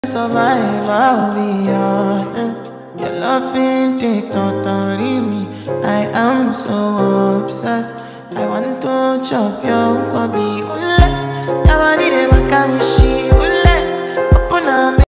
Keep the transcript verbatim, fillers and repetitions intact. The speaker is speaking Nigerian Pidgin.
Survive, I'll be honest. Your loving it totally me. I am so obsessed. I want to chop your kwabi. Ule, your body dey make me